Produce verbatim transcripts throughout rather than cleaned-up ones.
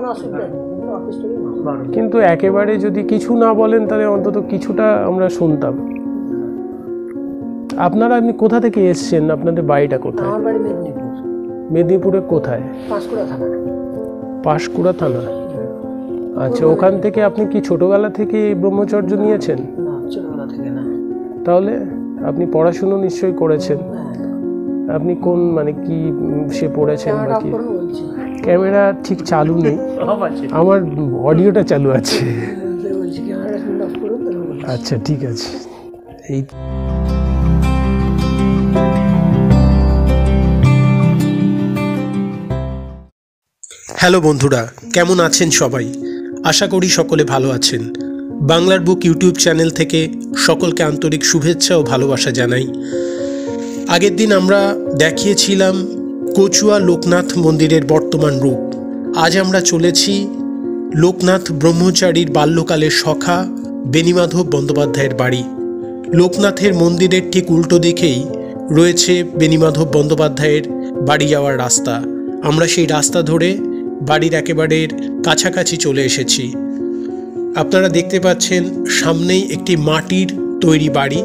কিন্তু একেবারে যদি কিছু না বলেন তাহলে অন্তত কিছুটা আমরা শুনতাম। আপনারা আপনি কোথা থেকে এসেছেন? আপনাদের বাড়িটা কোথায়? আমার বাড়ি মেদিনীপুর। মেদিনীপুরে কোথায়? পাঁশকুড়া থানা। পাঁশকুড়া থানা, আচ্ছা। ওখান থেকে আপনি কি ছোটবেলা থেকে ব্রহ্মচর্য নিয়েছেন? না, ছোটবেলা থেকে না। তাহলে আপনি পড়াশুনো নিশ্চয়ই করেছেন। আপনি কোন মানে কি সে পড়েছেন বা কি? ক্যামেরা ঠিক চালু নেই, আমার অডিওটা চালু আছে। আচ্ছা ঠিক আছে। এই হ্যালো বন্ধুরা, কেমন আছেন সবাই? আশা করি সকলে ভালো আছেন। বাংলার বুক ইউটিউব চ্যানেল থেকে সকলকে আন্তরিক শুভেচ্ছা ও ভালোবাসা জানাই। আগের দিন আমরা দেখিয়েছিলাম কচুয়া লোকনাথ মন্দিরের বর্তমান রূপ। আজ আমরা চলেছি লোকনাথ ব্রহ্মচারীর বাল্যকালের সখা বেণীমাধব বন্দ্যোপাধ্যায়ের বাড়ি। লোকনাথের মন্দিরের ঠিক উল্টো দিকেই রয়েছে বেণীমাধব বন্দ্যোপাধ্যায়ের বাড়ি যাওয়ার রাস্তা। আমরা সেই রাস্তা ধরে বাড়ির একেবারে কাছাকাছি চলে এসেছি। আপনারা দেখতে পাচ্ছেন সামনেই একটি মাটির তৈরি বাড়ি।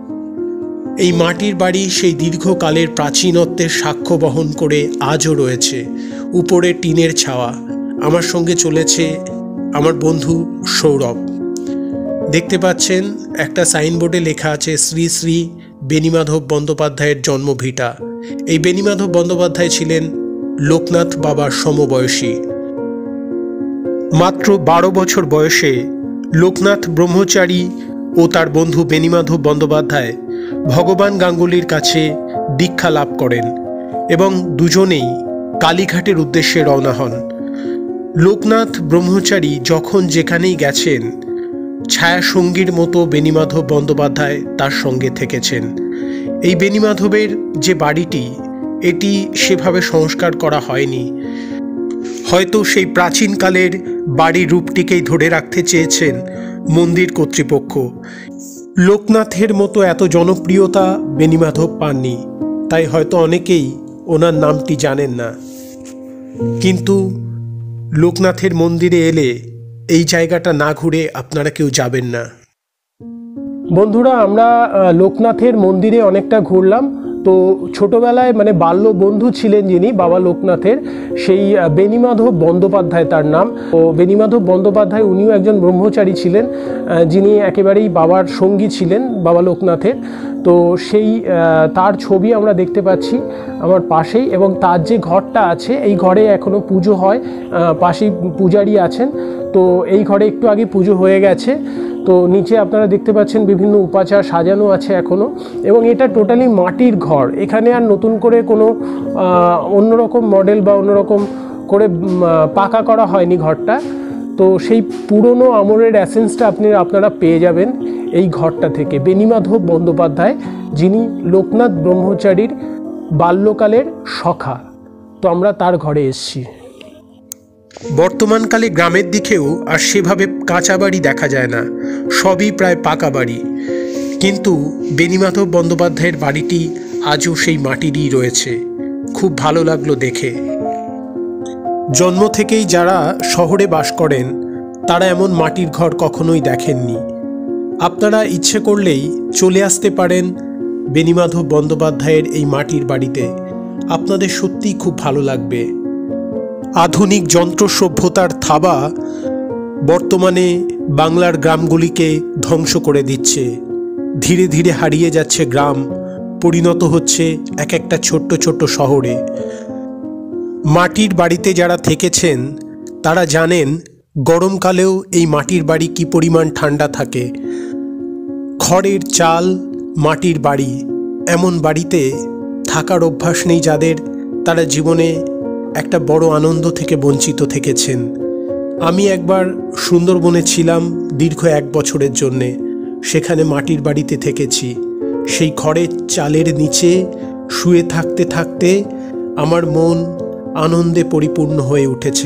এই মাটির বাড়ি সেই দীর্ঘকালের প্রাচীনত্বের সাক্ষ্য বহন করে আজও রয়েছে। উপরে টিনের ছাওয়া। আমার সঙ্গে চলেছে আমার বন্ধু সৌরভ। দেখতে পাচ্ছেন একটা সাইনবোর্ডে লেখা আছে শ্রী শ্রী বেণীমাধব বন্দ্যোপাধ্যায়ের জন্মভিটা। এই বেণীমাধব বন্দ্যোপাধ্যায় ছিলেন লোকনাথ বাবার সমবয়সী। মাত্র বারো বছর বয়সে লোকনাথ ব্রহ্মচারী ও তার বন্ধু বেণীমাধব বন্দ্যোপাধ্যায় ভগবান গাঙ্গুলির কাছে দীক্ষা লাভ করেন এবং দুজনেই কালীঘাটের উদ্দেশ্যে রওনা হন। লোকনাথ ব্রহ্মচারী যখন যেখানেই গেছেন ছায়াসঙ্গীর মতো বেণীমাধব বন্দ্যোপাধ্যায় তার সঙ্গে থেকেছেন। এই বেণীমাধবের যে বাড়িটি, এটি সেভাবে সংস্কার করা হয়নি। হয়তো সেই প্রাচীনকালের বাড়ির রূপটিকেই ধরে রাখতে চেয়েছেন মন্দির কর্তৃপক্ষ। লোকনাথের মতো এত জনপ্রিয়তা বেণীমাধব পাননি, তাই হয়তো অনেকেই ওনার নামটি জানেন না। কিন্তু লোকনাথের মন্দিরে এলে এই জায়গাটা না ঘুরে আপনারা কেউ যাবেন না। বন্ধুরা, আমরা লোকনাথের মন্দিরে অনেকটা ঘুরলাম। তো ছোটোবেলায় মানে বাল্য বন্ধু ছিলেন যিনি বাবা লোকনাথের, সেই বেণীমাধব বন্দ্যোপাধ্যায় তার নাম। তো বেণীমাধব বন্দ্যোপাধ্যায় উনিও একজন ব্রহ্মচারী ছিলেন, যিনি একেবারেই বাবার সঙ্গী ছিলেন বাবা লোকনাথের। তো সেই তার ছবি আমরা দেখতে পাচ্ছি আমার পাশেই, এবং তার যে ঘরটা আছে এই ঘরে এখনও পুজো হয়, পাশেই পূজারী আছেন। তো এই ঘরে একটু আগে পুজো হয়ে গেছে। তো নিচে আপনারা দেখতে পাচ্ছেন বিভিন্ন উপাচার সাজানো আছে এখনও, এবং এটা টোটালি মাটির ঘর। এখানে আর নতুন করে কোনো অন্যরকম মডেল বা অন্যরকম করে পাকা করা হয়নি ঘরটা। তো সেই পুরনো আমলের অ্যাসেন্সটা আপনি আপনারা পেয়ে যাবেন এই ঘরটা থেকে। বেণীমাধব বন্দ্যোপাধ্যায়, যিনি লোকনাথ ব্রহ্মচারীর বাল্যকালের সখা। তো আমরা তার ঘরে এসেছি। বর্তমানকালে গ্রামের দিকেও আর সেভাবে কাঁচা বাড়ি দেখা যায় না, সবই প্রায় পাকা বাড়ি। কিন্তু বেণীমাধব বন্দ্যোপাধ্যায়ের বাড়িটি আজও সেই মাটিরই রয়েছে। খুব ভালো লাগলো দেখে। জন্ম থেকেই যারা শহরে বাস করেন তারা এমন মাটির ঘর কখনোই দেখেননি। আপনারা ইচ্ছে করলেই চলে আসতে পারেন বেণীমাধব বন্দ্যোপাধ্যায়ের এই মাটির বাড়িতে। আপনাদের সত্যিই খুব ভালো লাগবে। আধুনিক যন্ত্র সভ্যতার থাবা বর্তমানে বাংলার গ্রামগুলিকে ধ্বংস করে দিচ্ছে। ধীরে ধীরে হারিয়ে যাচ্ছে গ্রাম, পরিণত হচ্ছে এক একটা ছোট্ট ছোট্ট শহরে। মাটির বাড়িতে যারা থেকেছেন তারা জানেন গরমকালেও এই মাটির বাড়ি কি পরিমাণ ঠান্ডা থাকে। খড়ের চাল, মাটির বাড়ি, এমন বাড়িতে থাকার অভ্যাস নেই যাদের, তারা জীবনে একটা বড় আনন্দ থেকে বঞ্চিত থেকেছেন। আমি একবার সুন্দরবনে ছিলাম দীর্ঘ এক বছরের জন্যে। সেখানে মাটির বাড়িতে থেকেছি। সেই খড়ের চালের নিচে শুয়ে থাকতে থাকতে আমার মন আনন্দে পরিপূর্ণ হয়ে উঠেছে।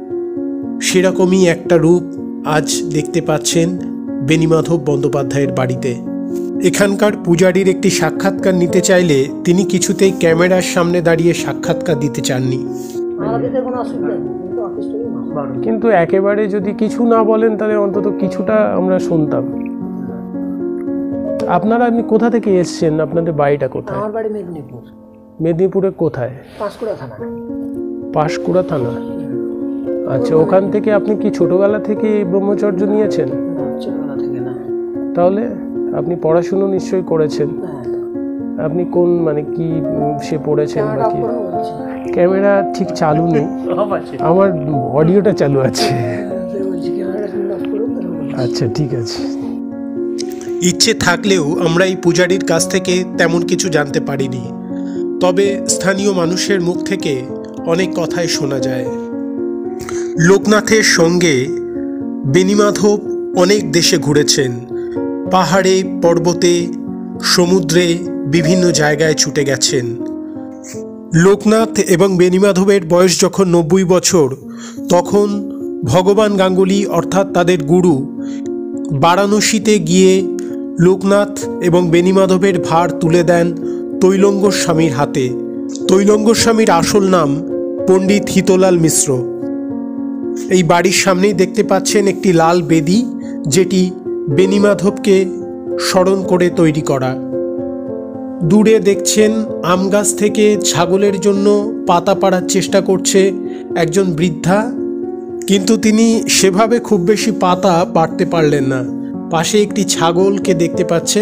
সেরকমই একটা রূপ আজ দেখতে পাচ্ছেন বেণীমাধব বন্দ্যোপাধ্যায়ের বাড়িতে। এখানকার পূজারীর একটি সাক্ষাৎকার নিতে চাইলে তিনি কিছুতেই ক্যামেরার সামনে দাঁড়িয়ে সাক্ষাৎকার দিতে চাননি। বারো। কিন্তু একেবারে যদি কিছু না বলেন তাহলে অন্তত কিছুটা আমরা শুনতাম। আপনারা আপনি কোথা থেকে এসেছেন? আপনাদের বাড়িটা কোথায়? আমার বাড়ি মেদিনীপুর। মেদিনীপুরে কোথায়? পাঁশকুড়া থানা। পাঁশকুড়া থানা। আচ্ছা, ওখান থেকে আপনি কি ছোটবেলা থেকে ব্রহ্মচর্য নিয়েছেন? না, ছোটবেলা থেকে না। তাহলে আপনি পড়াশুনো নিশ্চয়ই করেছেন। হ্যাঁ। আপনি কোন মানে কি উম, সে পড়েছেন বা কি? ক্যামেরা বলছি। ক্যামেরা ঠিক চালু নেই, আমার অডিওটা চালু আছে। বলছি ক্যামেরা অফ করুন, তারপর বলছি। আচ্ছা, ঠিক আছে। ইচ্ছে থাকলেও আমরা এই পূজারীর কাছ থেকে তেমন কিছু জানতে পারিনি, তবে স্থানীয় মানুষের মুখ থেকে অনেক কথাই শোনা যায়। লোকনাথের সঙ্গে বেনিমাধব অনেক দেশে ঘুরেছেন, পাহাড়ে, পর্বতে, সমুদ্রে, বিভিন্ন জায়গায় ছুটে গেছেন। লোকনাথ এবং বেনিমাধবের বয়স যখন নব্বই বছর, তখন ভগবান গাঙ্গুলি অর্থাৎ তাদের গুরু বারাণসীতে গিয়ে লোকনাথ এবং বেনিমাধবের ভার তুলে দেন তৈলঙ্গ স্বামীর হাতে। তৈলঙ্গ স্বামীর আসল নাম পণ্ডিত হিতলাল মিশ্র। এই বাড়ির সামনেই দেখতে পাচ্ছেন একটি লাল বেদি, যেটি বেনিমাধবকে স্মরণ করে তৈরি করা। দূরে দেখছেন আম গাছ থেকে ছাগলের জন্য পাতা পাড়ার চেষ্টা করছে একজন বৃদ্ধা, কিন্তু তিনি সেভাবে খুব বেশি পাতা পাড়তে পারলেন না। পাশে একটি ছাগলকে দেখতে পাচ্ছেন।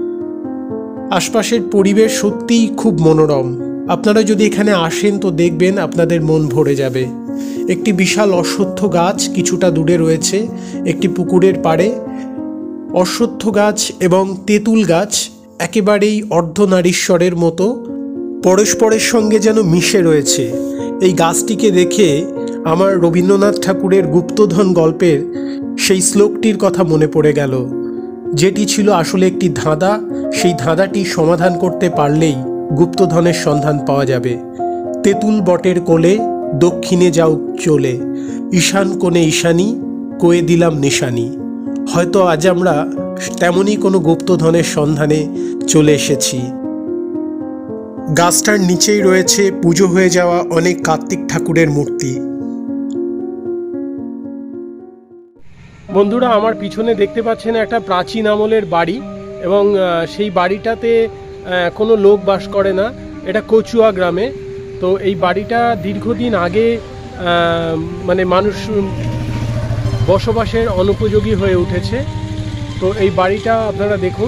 আশপাশের পরিবেশ সত্যিই খুব মনোরম। আপনারা যদি এখানে আসেন তো দেখবেন আপনাদের মন ভরে যাবে। একটি বিশাল অশ্বত্থ গাছ কিছুটা দূরে রয়েছে একটি পুকুরের পাড়ে। অশ্বত্থ গাছ এবং তেঁতুল গাছ একেবারেই অর্ধনারীশ্বরের মতো পরস্পরের সঙ্গে যেন মিশে রয়েছে। এই গাছটিকে দেখে আমার রবীন্দ্রনাথ ঠাকুরের গুপ্তধন গল্পের সেই শ্লোকটির কথা মনে পড়ে গেল, যেটি ছিল আসলে একটি ধাঁধা। সেই ধাঁধাটি সমাধান করতে পারলেই গুপ্তধনের সন্ধান পাওয়া যাবে। তেঁতুল বটের কোলে দক্ষিণে যাও চলে, ঈশান কোণে ঈশানী কয়ে দিলাম নিশানি। হয়তো আজ আমরা তেমনই কোনো গুপ্তধনের সন্ধানে চলে এসেছি। গাছটার নিচেই রয়েছে পুজো হয়ে যাওয়া অনেক কার্তিক ঠাকুরের মূর্তি। বন্ধুরা, আমার পিছনে দেখতে পাচ্ছেন একটা প্রাচীন আমলের বাড়ি, এবং সেই বাড়িটাতে কোনো লোক বাস করে না। এটা কচুয়া গ্রামে। তো এই বাড়িটা দীর্ঘদিন আগে মানে মানুষ বসবাসের অনুপযোগী হয়ে উঠেছে। তো এই বাড়িটা আপনারা দেখুন।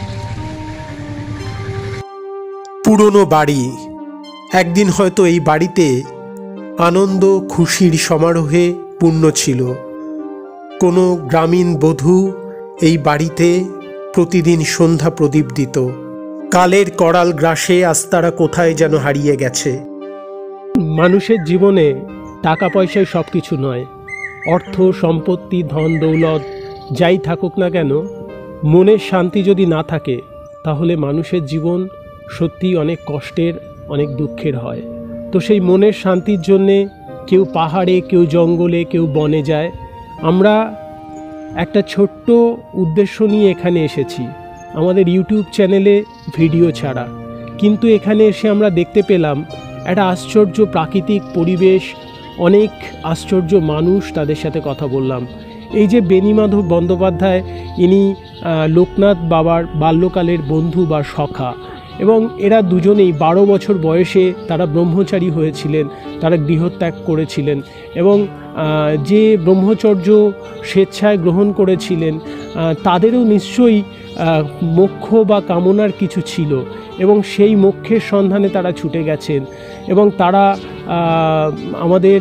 পুরনো বাড়ি। একদিন হয়তো এই বাড়িতে আনন্দ খুশির সমারোহে পূর্ণ ছিল। কোনো গ্রামীণ বধূ এই বাড়িতে প্রতিদিন সন্ধ্যা প্রদীপ দিত। কালের করাল গ্রাসে আজ তারা কোথায় যেন হারিয়ে গেছে। মানুষের জীবনে টাকা পয়সায় সব কিছু নয়। অর্থ সম্পত্তি ধন দৌলত যাই থাকুক না কেন, মনের শান্তি যদি না থাকে তাহলে মানুষের জীবন সত্যি অনেক কষ্টের, অনেক দুঃখের হয়। তো সেই মনের শান্তির জন্যে কেউ পাহাড়ে, কেউ জঙ্গলে, কেউ বনে যায়। আমরা একটা ছোট্ট উদ্দেশ্য নিয়ে এখানে এসেছি, আমাদের ইউটিউব চ্যানেলে ভিডিও ছাড়া। কিন্তু এখানে এসে আমরা দেখতে পেলাম একটা আশ্চর্য প্রাকৃতিক পরিবেশ, অনেক আশ্চর্য মানুষ, তাদের সাথে কথা বললাম। এই যে বেনিমাধব বন্দ্যোপাধ্যায়, ইনি লোকনাথ বাবার বাল্যকালের বন্ধু বা সখা, এবং এরা দুজনেই বারো বছর বয়সে তারা ব্রহ্মচারী হয়েছিলেন, তারা গৃহত্যাগ করেছিলেন, এবং যে ব্রহ্মচর্য স্বেচ্ছায় গ্রহণ করেছিলেন তাদেরও নিশ্চয়ই মোক্ষ বা কামনার কিছু ছিল, এবং সেই মোক্ষের সন্ধানে তারা ছুটে গেছেন, এবং তারা আমাদের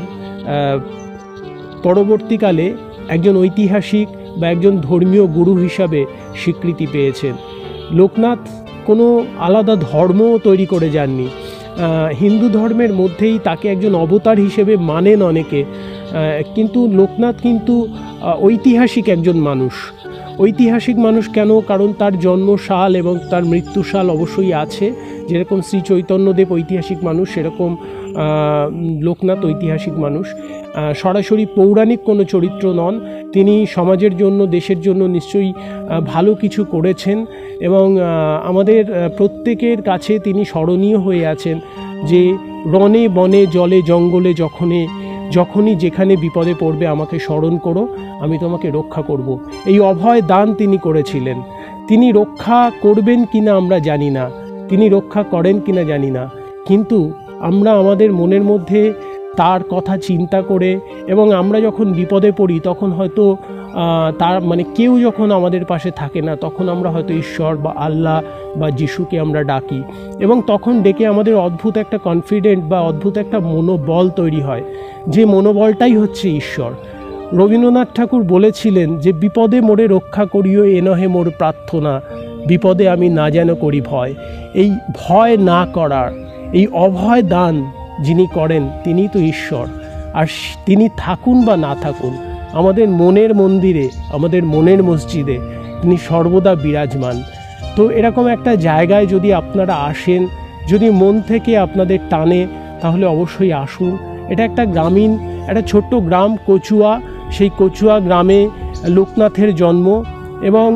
পরবর্তীকালে একজন ঐতিহাসিক বা একজন ধর্মীয় গুরু হিসাবে স্বীকৃতি পেয়েছেন। লোকনাথ কোনো আলাদা ধর্ম তৈরি করে যাননি। হিন্দু ধর্মের মধ্যেই তাকে একজন অবতার হিসেবে মানেন অনেকে, কিন্তু লোকনাথ কিন্তু ঐতিহাসিক একজন মানুষ। ঐতিহাসিক মানুষ কেন? কারণ তার জন্মসাল এবং তার মৃত্যুসাল অবশ্যই আছে। যেরকম শ্রী চৈতন্যদেব ঐতিহাসিক মানুষ, সেরকম লোকনাথ ঐতিহাসিক মানুষ। সরাসরি পৌরাণিক কোনো চরিত্র নন, তিনি সমাজের জন্য, দেশের জন্য নিশ্চয়ই ভালো কিছু করেছেন, এবং আমাদের প্রত্যেকের কাছে তিনি স্মরণীয় হয়ে আছেন। যে রণে বনে জলে জঙ্গলে যখনে যখনই যেখানে বিপদে পড়বে আমাকে স্মরণ করো, আমি তোমাকে রক্ষা করব। এই অভয় দান তিনি করেছিলেন। তিনি রক্ষা করবেন কিনা আমরা জানি না, তিনি রক্ষা করেন কিনা জানি না, কিন্তু আমরা আমাদের মনের মধ্যে তার কথা চিন্তা করে, এবং আমরা যখন বিপদে পড়ি তখন হয়তো তার মানে কেউ যখন আমাদের পাশে থাকে না, তখন আমরা হয়তো ঈশ্বর বা আল্লাহ বা যিশুকে আমরা ডাকি, এবং তখন ডেকে আমাদের অদ্ভুত একটা কনফিডেন্ট বা অদ্ভুত একটা মনোবল তৈরি হয়, যে মনোবলটাই হচ্ছে ঈশ্বর। রবীন্দ্রনাথ ঠাকুর বলেছিলেন যে বিপদে মোরে রক্ষা করিও এ নহে মোর প্রার্থনা, বিপদে আমি না যেন করি ভয়। এই ভয় না করার, এই অভয় দান যিনি করেন তিনি তো ঈশ্বর। আর তিনি থাকুন বা না থাকুন আমাদের মনের মন্দিরে, আমাদের মনের মসজিদে তিনি সর্বদা বিরাজমান। তো এরকম একটা জায়গায় যদি আপনারা আসেন, যদি মন থেকে আপনাদের টানে, তাহলে অবশ্যই আসুন। এটা একটা গ্রামীণ, একটা ছোট্ট গ্রাম কচুয়া। সেই কচুয়া গ্রামে লোকনাথের জন্ম, এবং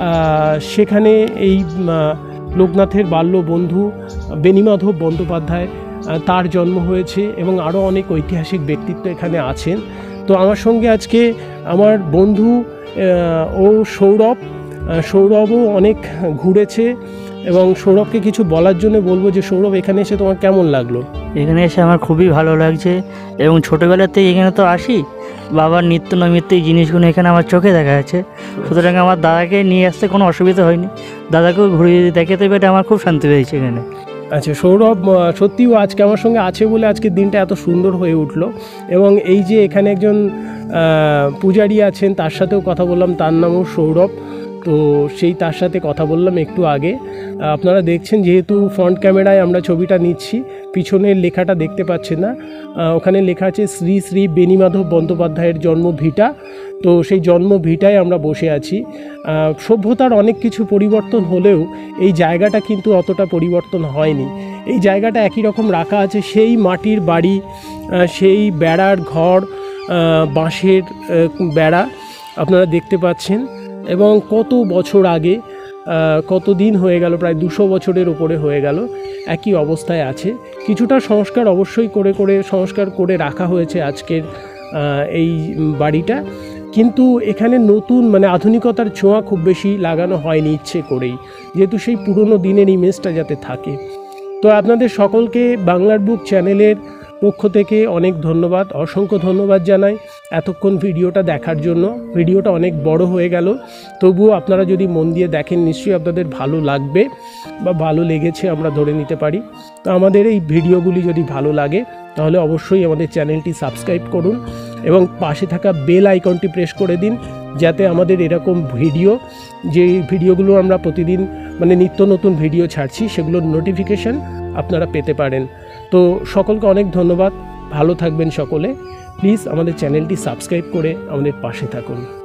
সেখানে এই লোকনাথের বাল্য বন্ধু বেণীমাধব বন্দ্যোপাধ্যায়, তার জন্ম হয়েছে, এবং আরও অনেক ঐতিহাসিক ব্যক্তিত্ব এখানে আছেন। তো আমার সঙ্গে আজকে আমার বন্ধু ও সৌরভ, সৌরভও অনেক ঘুরেছে, এবং সৌরভকে কিছু বলার জন্য বলবো যে সৌরভ, এখানে এসে তোমার কেমন লাগলো? এখানে এসে আমার খুবই ভালো লাগছে, এবং ছোটোবেলাতেই এখানে তো আসি, বাবার নিত্য নৈমিত্তিক জিনিসগুলো এখানে আমার চোখে দেখা যাচ্ছে, সুতরাং আমার দাদাকে নিয়ে আসতে কোনো অসুবিধা হয়নি, দাদাকেও ঘুরিয়ে দেখাতে পেরে আমার খুব শান্তি পেয়েছে এখানে। আচ্ছা সৌরভ, সত্যিও আজকে আমার সঙ্গে আছে বলে আজকের দিনটা এত সুন্দর হয়ে উঠলো, এবং এই যে এখানে একজন পূজারী আছেন, তার সাথেও কথা বললাম, তার নামও সৌরভ। তো সেই তার সাথে কথা বললাম একটু আগে। আপনারা দেখছেন, যেহেতু ফ্রন্ট ক্যামেরায় আমরা ছবিটা নিচ্ছি, পিছনের লেখাটা দেখতে পাচ্ছেন না, ওখানে লেখা আছে শ্রী শ্রী বেণীমাধব বন্দ্যোপাধ্যায়ের জন্ম ভিটা। তো সেই জন্ম ভিটায় আমরা বসে আছি। সভ্যতার অনেক কিছু পরিবর্তন হলেও এই জায়গাটা কিন্তু অতটা পরিবর্তন হয়নি। এই জায়গাটা একই রকম রাখা আছে, সেই মাটির বাড়ি, সেই বেড়ার ঘর, বাঁশের বেড়া আপনারা দেখতে পাচ্ছেন, এবং কত বছর আগে, কত দিন হয়ে গেল, প্রায় দুশো বছরের ওপরে হয়ে গেল, একই অবস্থায় আছে। কিছুটা সংস্কার অবশ্যই করে করে সংস্কার করে রাখা হয়েছে আজকের এই বাড়িটা, কিন্তু এখানে নতুন মানে আধুনিকতার ছোঁয়া খুব বেশি লাগানো হয়নি ইচ্ছে করেই, যেহেতু সেই পুরনো দিনের ইমেজটা যাতে থাকে। তো আপনাদের সকলকে বাংলার বুক চ্যানেলের পক্ষ থেকে অনেক ধন্যবাদ, অসংখ্য ধন্যবাদ জানাই এতক্ষণ ভিডিওটা দেখার জন্য। ভিডিওটা অনেক বড় হয়ে গেল, তবুও আপনারা যদি মন দিয়ে দেখেন নিশ্চয়ই আপনাদের ভালো লাগবে বা ভালো লেগেছে আমরা ধরে নিতে পারি। তো আমাদের এই ভিডিওগুলি যদি ভালো লাগে তাহলে অবশ্যই আমাদের চ্যানেলটি সাবস্ক্রাইব করুন, এবং পাশে থাকা বেল আইকনটি প্রেস করে দিন, যাতে আমাদের এরকম ভিডিও, যে ভিডিওগুলো আমরা প্রতিদিন মানে নিত্য নতুন ভিডিও ছাড়ছি, সেগুলোর নোটিফিকেশান আপনারা পেতে পারেন। তো সকলকে অনেক ধন্যবাদ, ভালো থাকবেন সকলে। প্লিজ আমাদের চ্যানেলটি সাবস্ক্রাইব করে আমাদের পাশে থাকুন।